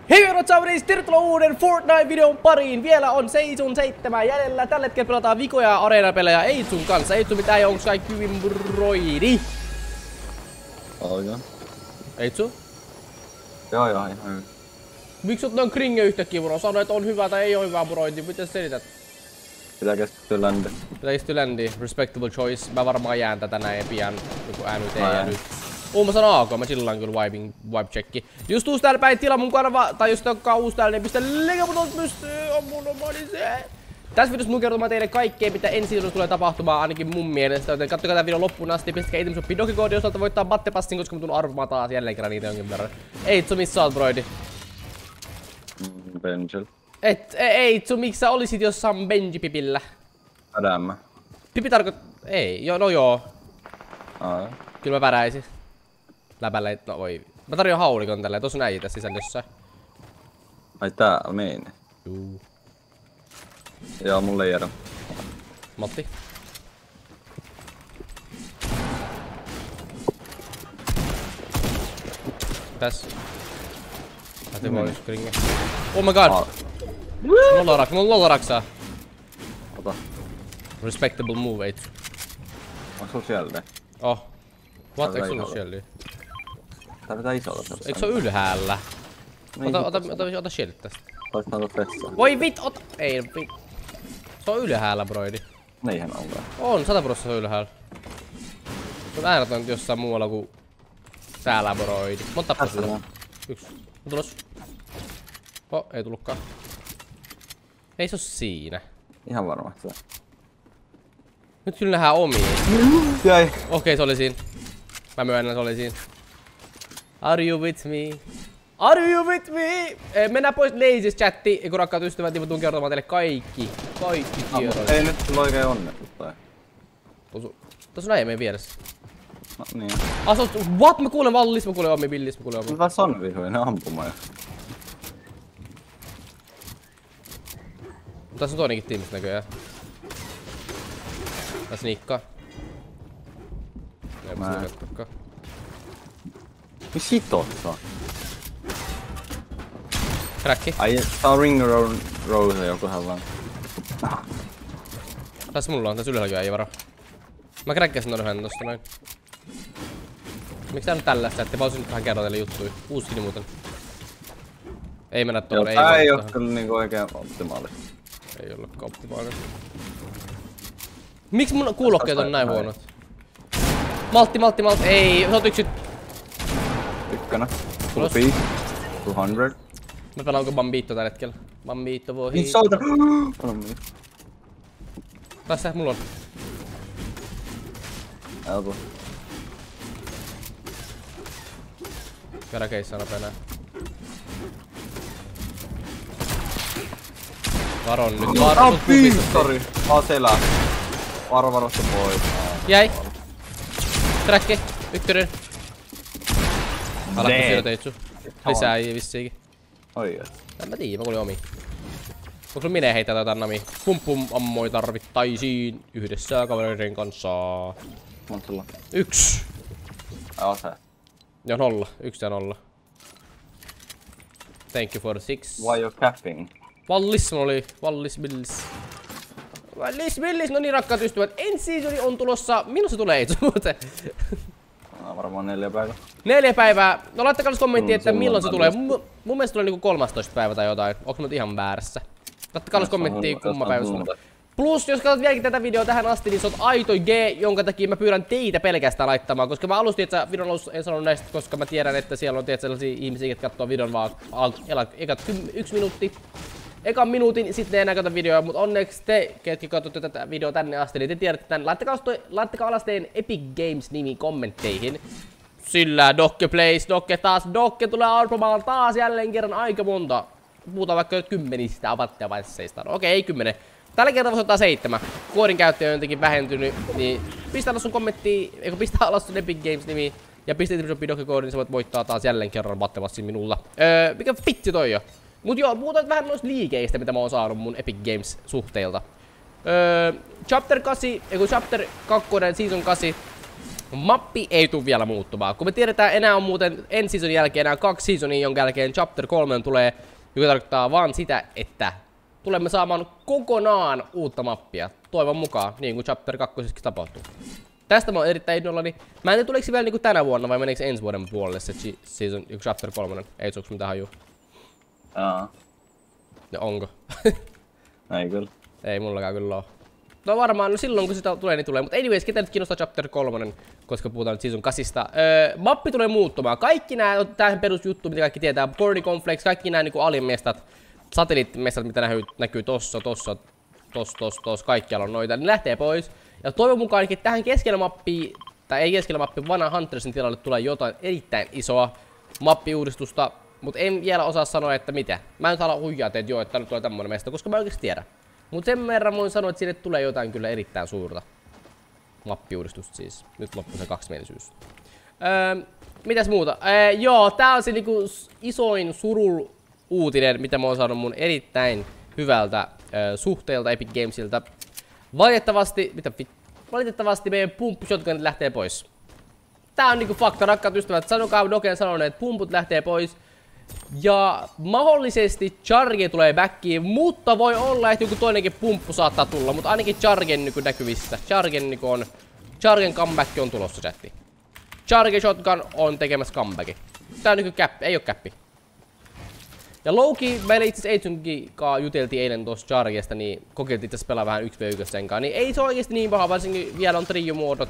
Hei Rotsaudis, tervetuloa uuden Fortnite-videon pariin. Vielä on Season 7 jäljellä. Tällä hetkellä pelataan vikoja areenapelejä Eitsun kanssa. Eitsu mitä ei onks kaikki hyvin broidi? Joo. Eitsu? Joo, ihan hyvin. Miksi oot noin kringe yhtäkkiä bro? Sano, että on hyvä tai ei oo hyvä broidi. Miten selität? Pitää keskittyä länteen. Pitää keskittyä läntiin. Respectable choice. Mä varmaan jään tätä näin pian. Joku NYT ja nyt. Mä sanon AK, mä chillaan kyllä wipe checki. Just uusi täällä päin tila mun kanava, tai jos onkaan uusi täällä, niin pistä legaputot pystyy, on mun omani se. Tässä videossa mun kertomaan teille kaikkea, mitä ensi videossa tulee tapahtumaan, ainakin mun mielestä. Joten kattokaa tää video loppuun asti, pistäkää itemshoppiin Dogecoin, jos haluatte voittaa battepassin, koska mä tuun arvomaan taas jälleen kerran niitä jonkin verran. Eitsu, missä sä oot, broidi? Benjel. Eitsu, miksi sä olisit jossain Benji-pipillä? Adämmä. Pipi ei, no joo. Aa. Kyllä mä päräisin. Läpällä ei, no voi. Mä tarjoan haulikon tälleen, tossa on äijä tässä sisällä jossain. Ai täällä meini. Juu. Joo, mun leijädä. Matti. Tässä. Lähti pois, kringe. Oh my god! Mulla on loraksaa. Ota. Respectable move, Eitsu. Onks sulla siellä? Oh. What? Eikö sulla siellä? Tää pitää isolla. Eikö se oo ylhäällä? Ota shieldit tästä. Laittaa tuot vessaan. Voi vit, ota! Ei vit. Se on ylhäällä, broidi. Neihän onkaan. On, 100% se on ylhäällä. Se on ääretöntä jossain muualla kuin täällä, broidi. Monta tappaa sitä? Yksi. On tulos. Oh, ei tullutkaan. Ei se oo siinä. Ihan varma se. Nyt kyllä nähdään omiin. Jäi. Okei, se oli siinä. Mä myönnän, se oli siinä. Are you with me? Are you with me? Mennään pois Lazy chatti. Ja kun rakkaat ystävät, niin mä tuun kertomaan teille kaikki tiedot. Ei nyt sulla oikein onnettu tai. Tuossa on äijä meidän vieressä. No niin. What? Mä kuulen vallis, mä kuulen omi, billis, mä kuulen omi. Hyvä on vihoinen ampuma jo. Tässä on toinenkin tiimistä näköjään. Tää sniikkaa. Ei mä katsokaan. Mis hitossa? Crackki. Ai, tää on Ring Rose jokohan vaan. Tässä mulla on, tässä ylhäälläkin äijä varo. Mä crackkasin ton yhden tosta noin. Miks tää nyt tällaista, ettei mä olisin nyt vähän kerran teille juttuja. Uusi skini muuten. Ei mennä tuohon, ei tää ei oo kyllä niinku oikein optimaalista. Ei ollutkaan optimaalinen. Miks mun kuulokkeet on näin huonot? Maltti, ei, sä oot yksi. Ykkönen. Full beat. 200. Mä pelaanko Bambito tällä hetkellä? Bambito voi Niin souta! Tässä mulla on. Helpo. Käydään keissaan nopeena. Varon nyt. Varon piistori! Aa selää. Varosta pois. Jäi. Träkki. Ykkönen. Alatko siellä Teitsu? Lisää ei vissiikin. Oi jes. En mä tiedä, mä kuulin omi. Onko sulla minä heitä tätä nami? Pum ammoi tarvittaisiin yhdessä kavereiden kanssa. Monta sulla? 1. Ai se. Ja 0. 1 ja 0. Thank you for 6. Why you capping? Vallis oli. Vallis billis. No niin rakkaat ystävät. Ensi seasoni on tulossa. Milloin se tulee Eitsu muuten? Varmaan 4 päivää. 4 päivää. No laittakaa kommentti, että milloin se tulee. Mun mielestä tulee niinku 13 päivä tai jotain. Onko mä ihan väärässä? Laittakaa kommenttia kumma päivä sulla. Plus, jos katsot vieläkin tätä videoa tähän asti, niin se on aito G, jonka takia mä pyydän teitä pelkästään laittamaan. Koska mä alustin, että videon alussa en sanonut näistä, koska mä tiedän, että siellä on sellaisia ihmisiä, jotka katsoo videon vaan ekat 1 minuutti. Ekan minuutin, sitten ei enää katso videoa, mutta onneksi te, ketkä katsotte tätä videoa tänne asti, niin te tiedätte tän. Laittakaa alas teidän Epic Games -nimi kommentteihin. Sillä Dokke Plays, Dokke tulee arvomaan taas jälleen kerran aika monta. Puhutaan vaikka 10 avattavaisseista. No okei, ei 10. Tällä kertaa voisi ottaa 7. Koodin käyttäjä on jotenkin vähentynyt, niin pistä alas sun kommenttia, eikö pistä alas sun Epic Games -nimi. Ja pistä itemshoppiin Dogecoin, niin sä voit voittaa taas jälleen kerran battepassin minulla. Mikä vitsi toi jo? Mut joo, puhutaan vähän noista liikeistä, mitä mä oon saanut mun Epic Games -suhteilta. Chapter 8, Chapter 2, Season 8. Mappi ei tule vielä muuttumaan. Kun me tiedetään, enää on muuten ensi seasonin jälkeen enää 2 seasonia, jonka jälkeen Chapter 3 tulee, joka tarkoittaa vaan sitä, että tulemme saamaan kokonaan uutta mappia. Toivon mukaan, niin kuin Chapter 2 tapahtuu. Tästä mä oon erittäin innollani. Mä en tiedä, tuleeko se vielä niinku tänä vuonna vai meneekö ensi vuoden puolelle se season, Chapter 3. Ei suuks mitään hajuu. Jaa. Ja onko? Ei kyllä. Ei mullakaan kyllä oo. No varmaan, no silloin kun sitä tulee, niin tulee. Mutta anyways, ketä nyt kiinnostaa Chapter 3, koska puhutaan nyt Season 8. Mappi tulee muuttumaan. Kaikki nää, tämähän perusjuttu, mitä kaikki tietää. Borny Complex, kaikki nää niinku alienmestat, satelliittimestat, mitä näkyy tossa, kaikkialla on noita, niin lähtee pois. Ja toivon mukaan ainakin tähän keskellä mappiin, tai ei keskellä mappiin, vanhan Huntersin tilalle tulee jotain erittäin isoa mappiuudistusta. Mut en vielä osaa sanoa, että mitä. Mä en nyt ala huijaa teet joo, että nyt tulee tämmönen mesta, koska mä oikeesti tiedän. Mut sen verran voin sanoa, että sinne tulee jotain kyllä erittäin suurta mappiuudistusta siis. Nyt loppuu se kaksimielisyys. Mitäs muuta? Joo, tää on se niinku isoin surul uutinen, mitä mä oon saanut mun erittäin hyvältä suhteelta Epic Gamesilta. Valitettavasti meidän pumppu shotgunit lähtee pois. Tää on niinku fakta, rakkaat ystävät. Sanokaa Doken sanoneet, että pumput lähtee pois. Ja mahdollisesti Charge tulee backiin, mutta voi olla, että joku toinenkin pumppu saattaa tulla. Mutta ainakin Chargen niinku näkyvissä. Chargen comeback on tulossa, chatti. Charge shotgun on tekemässä comebackin. Tää on niinku käppi, ei oo käppi. Ja Loki, meillä itse asiassa Eitsunkin juteltiin eilen tuossa Chargesta, niin kokeiltiin itse pelaa vähän 1v1 sen kanssa. Niin ei se oikeesti niin paha, varsinkin vielä on trio-muodot.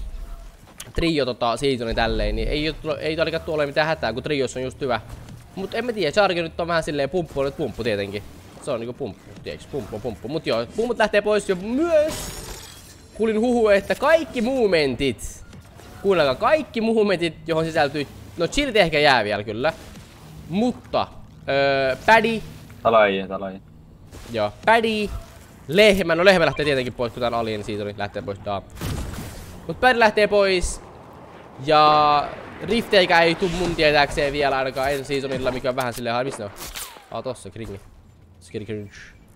Seasoni tälleen, niin ei ainakaan tuolla mitään hätää, kun trios on just hyvä. Mut en mä tiedä, Charge nyt on vähän silleen pumppu tietenkin. Se on niinku pumppu, tiiäks, pumppu. Mut joo, pumput lähtee pois jo myös. Kuulin huhu, että kaikki momentit, kuunnelkaa, kaikki momentit, johon sisältyy, no chillit ehkä jää vielä kyllä. Mutta, Paddy. Talai. Joo, Paddy, Lehmä, no Lehmä lähtee tietenkin pois, kun tää on Alien Season, lähtee pois tää. Mut Paddy lähtee pois. Ja Rifteikä ei tuu mun tietääkseen vielä ainakaan ensi seasonilla, mikä on vähän silleen, missä ne on? Tossa, Kringi. Skirkringe.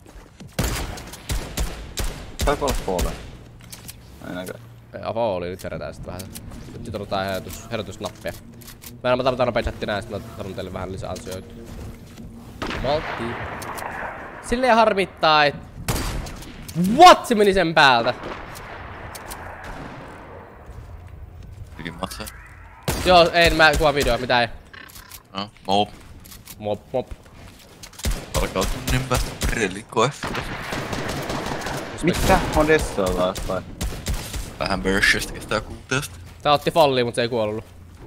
Saiko olla Fallen? Ei näköjään. Fallen, nyt herätään sit vähän. Nyt otetaan herätysnappia. Mä tarvitaan nopea chatti nää, sit mä tarvon teille vähän lisää asioita. Maltti. Silleen harmittaa, et... What? Se meni sen päältä. Joo, en mä kuvaa videoa, mitä ei. No, Mop. alkaa tunnin päästä relikoe. Mitä Modessa on taas vai? Vähän burstista kestää kuuteesta. Tää otti falliin, mut se ei kuollut.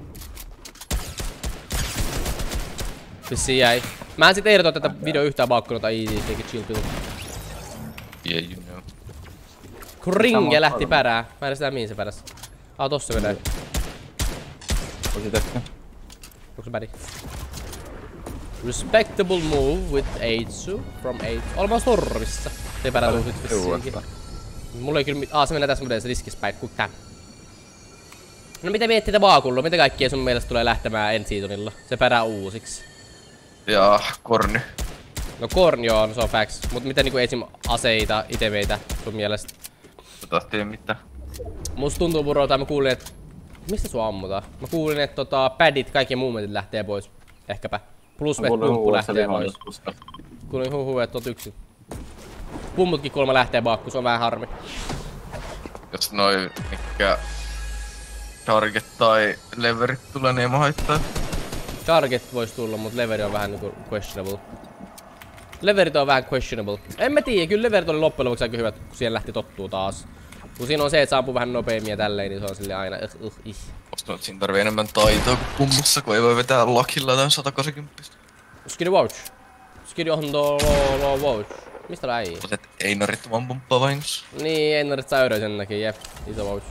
Vissiin jäi. Mä en sit ehdota tätä video yhtään baukkunut tai easy, take it chill pill. Yeah, you know. Kringe lähti pärää. Mä en edes näe mihin se päräs. Tossa menee. Positekka. Onko se badi? Respectable move with Eitsu from 8. Ollaan sorvissa. Se pärää tuu sit vissiinkin. Mulla ei kyllä se menee tässä muuten riskispäin, kun tää. No mitä miettii Vaakullu? Mitä kaikkia sun mielestä tulee lähtemään ensi seasonilla? Se pärää uusiksi. Ja Korny. No Korn joo, no se on facts. Mut mitä niinku esim aseita, itemeitä sun mielestä? Taas tiedä mitään. Musta tuntuu bro, tai mä kuulin, että... Mistä sua ammutaan? Mä kuulin, että padit, kaikki momentit lähtee pois. Ehkäpä. Plus pumppu lähtee pois. Kuulin huhu, että oot yksin. Pummutkin kuulemma lähtee baakku, se on vähän harmi. Jos noi mikä Target tai Leverit tulee, niin ei mä haittaa. Target vois tulla, mut Leveri on vähän niinku questionable. Leverit on vähän questionable. En mä tiedä, kyllä Leverit oli loppujen lopuksi aika hyvät, kun siihen lähti tottuu taas. Kun siinä on se, että saapuu vähän nopeammin ja tälleen, niin se on silleen aina Musta siinä tarvii enemmän taitoa kuin pummussa, kun ei voi vetää lakilla tai 180. Skidi Watch. Skidi on low Watch. Mistä tää ei? Mutta Einarit vaan pumppaa vahingossa. Niin, Einarit saa öydön näkin, jep. Iso Watch.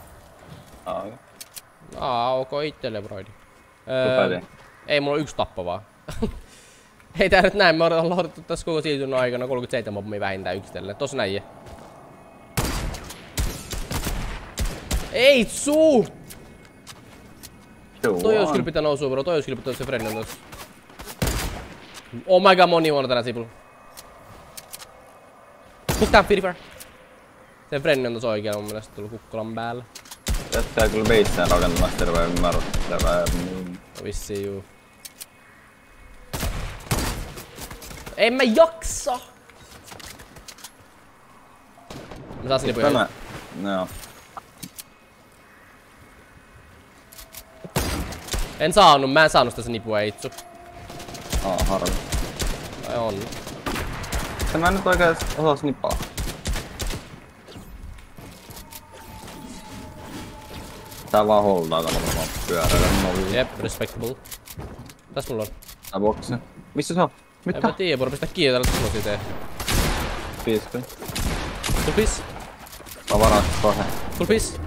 Ok ittelle, broidi. Ei, mulla on yksi tappo vaan. Ei tää nyt näin, me ollaan otettu tässä koko season aikana 37 mobbia vähintään yksitellen. Tossa näin. Eitsu! Toi ois kyllä pitää nousua, bro. Toi ois kyllä pitää se friendin tossa. Oh my god, moni on tänään sipulla. Hook down, Firifer. Sen friendin on tossa oikealla mun mielestä tullu kukkolan päällä. Jättää kyllä beissään rakentamassa terveen ymmärrettävää. Vissiin juu. En mä jaksa! Mä saan snipuja. Tänä... Joo. Mä en saanut sitä snipua itsu. Harmi. Tai on. Mä en nyt oikein osaa snippaa. Tää vaan holdaa kato vaan pyöräillä. Jep, respectable. Täs mulla on. Tää boksi. Missä se on? Mitä? En mä tiedä, voidaan pistää kiinni tällä tulosia tee. Piiskö? Tulpis. Mä varaan kohden. Tulpis.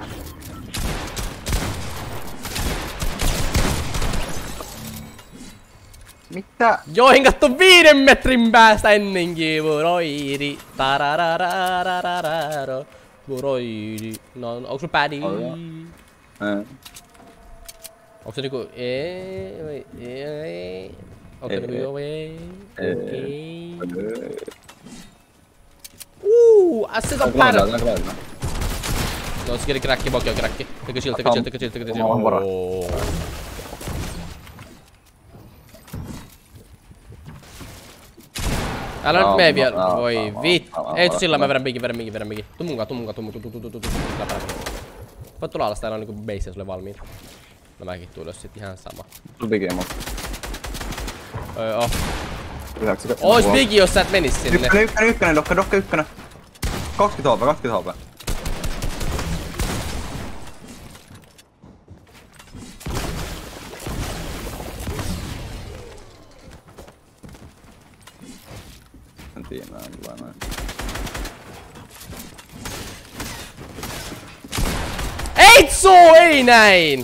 Mitä? Joinkattu 5 metrin päästä ennenkin, vuroidi. Tarararararararo. Vuroidi. No, onks sulla pädi? Onks se niinku onks se niinku joo okei. Asset on pärä. No skeri kräkki, bokki on kräkki. Tekö shield. Älä nyt mee vielä, voi vittu. Ei tuu sillä, mä vedän minkin. Tuu munkaan. Voit tulla alas, täällä on niinku base sulle valmiin. No mäkin tuun jos sit ihan sama. Biggie mut. Ois Biggie jos sä et menis sinne. Ykkönen, dokka ykkönen. 20 HP. En tiedä, nää tulee noin. Ei näin!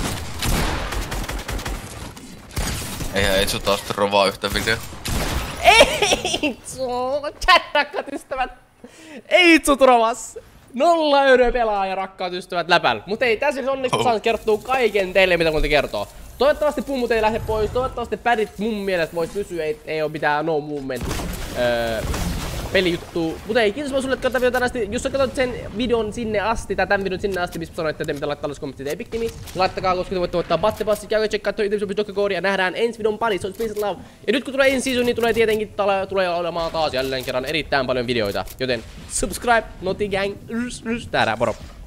Eihän Eitsu taas rovaa yhtä video. Eitsu! Chat rakkaat ystävät! Eitsu trovas! 0 euroa pelaaja rakkaat ystävät läpällä. Mut ei, tässä onneksi saan kertoa kaiken teille mitä multa kertoo. Toivottavasti pummut ei lähde pois, toivottavasti pädit mun mielestä vois pysyä, ei oo mitään no movement pelijuttu. Mutta ei, kiitos vaan sulle, että katsot videota asti. Jos sä katsot sen videon sinne asti, tai tän videon sinne asti, missä sanoitte, että mitä laittaa alas kommentit Epic Games, laittakaa, koska te voitte voittaa battepassi, käykää tsekkaa toi YouTube-jokkakoodia ja nähdään ensi videon parissa, on Space Love. Ja nyt kun tulee ensi season, niin tulee tietenkin tulee olemaan taas jälleen kerran erittäin paljon videoita. Joten subscribe, Noti Gang, täällä, moro!